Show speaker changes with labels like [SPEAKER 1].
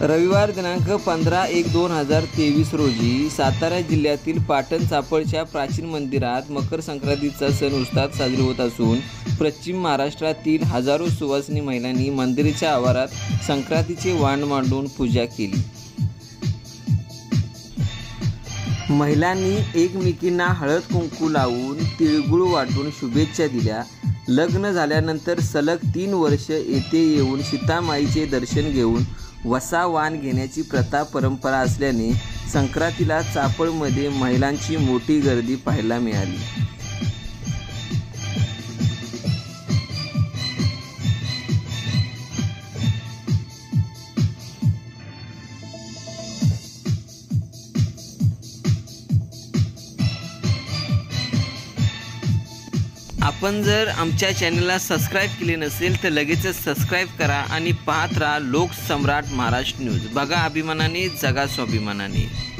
[SPEAKER 1] रविवार दिनांक 15/1/2023 रोजी सातारा जिल्ह्यातील पाटण चाफळच्या प्राचीन मंदिरात मकर संक्रांतीचा सण उत्साहात साजरी होत असून पश्चिम महाराष्ट्रातील हजारो सुवासिनी महिलांनी मंदिराच्या आवारात संक्रांतीचे वाण मांडून पूजा केली। महिलांनी एकमेकींना हळद कुंकू लावून तिळगुळ वाटून शुभेच्छा दिल्या। लग्न झाल्यानंतर सलग 3 वर्ष येथे येऊन सीतामाईचे दर्शन घेऊन वसा वाण घेण्याची प्रथा परंपरा असल्याने संक्रांतीला चाफळमध्ये महिलांची मोठी गर्दी पाहायला मिळाली। आपण जर आमच्या चॅनलला सबस्क्राईब केले नसेल तर लगेचच सबस्क्राईब करा आणि पाहत राहा लोकसम्राट महाराष्ट्र न्यूज। बघा अभिमानाने, जगा स्वाभिमानाने।